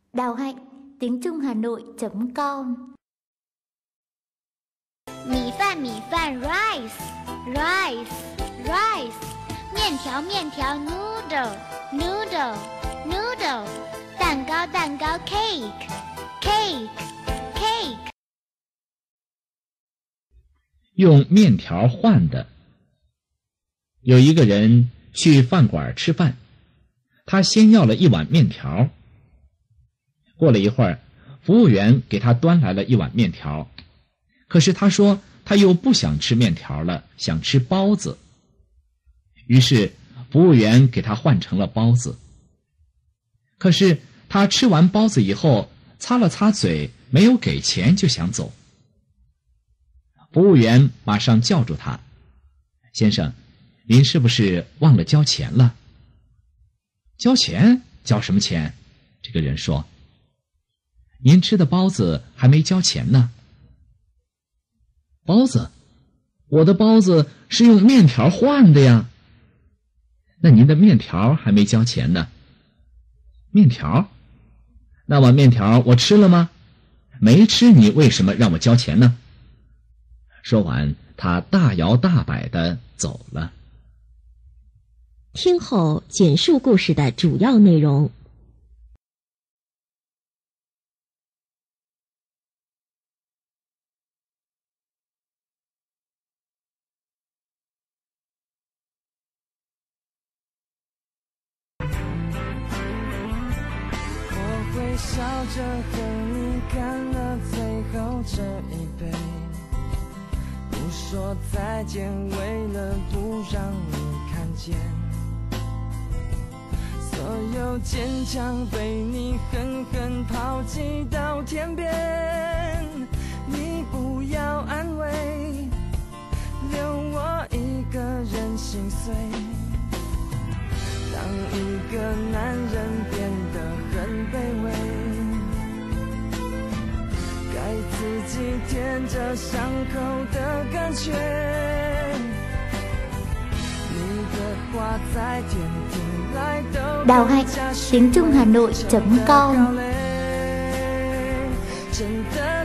Đào Hạnh, tiếng Trung Hà Nội.com. 米饭米饭 rice rice rice， 面条面条 noodle noodle noodle， 蛋糕蛋糕 cake cake cake。 用面条换的。有一个人去饭馆吃饭，他先要了一碗面条。过了一会儿，服务员给他端来了一碗面条，可是他说他又不想吃面条了，想吃包子。于是服务员给他换成了包子。可是他吃完包子以后，擦了擦嘴，没有给钱就想走。服务员马上叫住他：“先生，您是不是忘了交钱了？”“交钱？交什么钱？”这个人说：“您吃的包子还没交钱呢。”“包子？我的包子是用面条换的呀。”“那您的面条还没交钱呢。”“面条？那碗面条我吃了吗？没吃，你为什么让我交钱呢？”说完，他大摇大摆地走了。 听后简述故事的主要内容。 我会笑着和你干了最后这一杯，不说再见，为了不让你看见，所有坚强被你狠狠抛弃到天边。你不要安慰，留我一个人心碎。当一个男人变得很卑微，该自己舔着伤口的感觉。你的话在天听来都 Đào Hạnh, tiếng Trung Hà Nội.com. 真的